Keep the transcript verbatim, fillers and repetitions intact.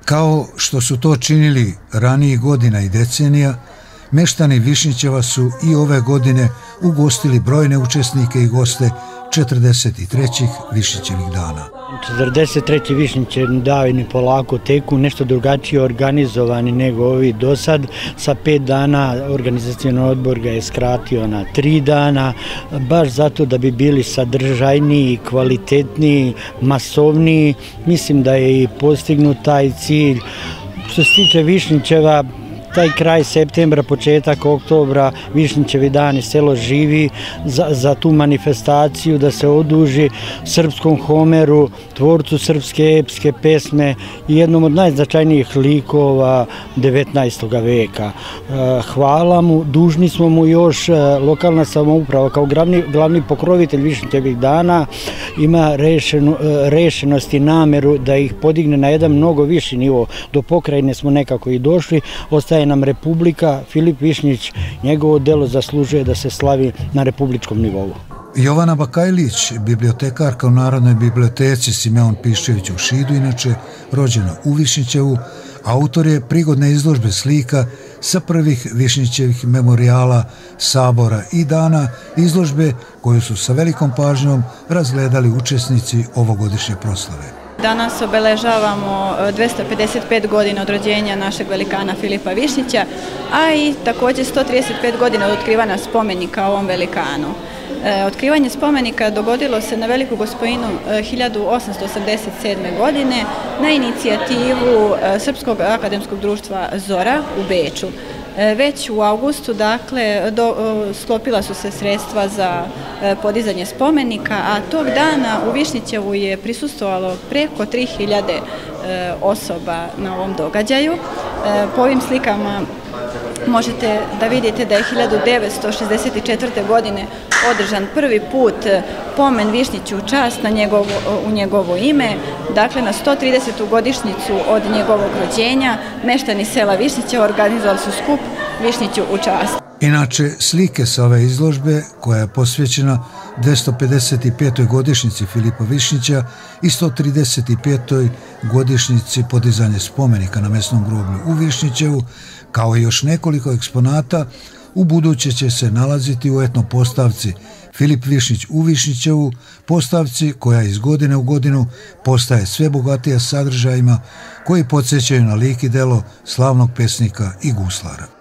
Kao što su to činili ranijih godina i decenija, meštani Višnjićeva su i ove godine ugostili brojne učesnike i goste četrdeset trećih Višnjićevih dana. četrdeset treći Višnjićevi dani polako teku, nešto drugačije organizovani nego ovi do sad. Sa pet dana organizacioni odbor ga je skratio na tri dana, baš zato da bi bili sadržajniji, kvalitetniji, masovniji. Mislim da je i postignut taj cilj. Što se tiče Višnjićeva, taj kraj septembra, početak oktobra, Višnjićevi dani, selo živi za, za tu manifestaciju da se oduži srpskom Homeru, tvorcu srpske epske pesme i jednom od najznačajnijih likova devetnaestog veka. Hvala mu, dužni smo mu još, lokalna samouprava kao glavni, glavni pokrovitelj Višnjićevih dana ima rešenu, rešenost i nameru da ih podigne na jedan mnogo viši nivo. Do pokrajine smo nekako i došli, ostaje nam Republika. Filip Višnjić, njegovo delo zaslužuje da se slavi na republičkom nivou. Jovana Bakajlić, bibliotekarka u Narodnoj biblioteci Simeon Piščević u Šidu, inače rođena u Višnjićevu, autor je prigodne izložbe slika sa prvih Višnjićevih memorijala, sabora i dana, izložbe koju su sa velikom pažnjom razgledali učesnici ovogodišnje proslave. Danas obeležavamo dvesta pedeset pet godina od rođenja našeg velikana Filipa Višnjića, a i također sto trideset pet godina od otkrivanja spomenika ovom velikanu. Otkrivanje spomenika dogodilo se na Veliku Gospojinu hiljadu osamsto osamdeset sedme. godine na inicijativu Srpskog akademskog društva Zora u Beču. Već u avgustu, dakle, do, sklopila su se sredstva za podizanje spomenika, a tog dana u Višnjićevu je prisustvovalo preko tri hiljade osoba na ovom događaju. Po ovim slikama možete da vidite da je hiljadu devetsto šezdeset četvrte. godine održan prvi put pomen Višnjiću u čast na njegovo, u njegovo ime. Dakle, na sto tridesetu godišnjicu od njegovog rođenja meštani sela Višnjića organizovali su skup Višnjiću u čast. Inače, slike sa ove izložbe, koja je posvećena dvesta pedeset petoj godišnjici Filipa Višnjića i sto trideset petoj godišnjici podizanja spomenika na mesnom groblju u Višnjićevu, kao i još nekoliko eksponata, u buduće će se nalaziti u etno postavci Filip Višnjić u Višnjićevu, postavci koja iz godine u godinu postaje sve bogatija sadržajima koji podsjećaju na lik i delo slavnog pesnika i guslara.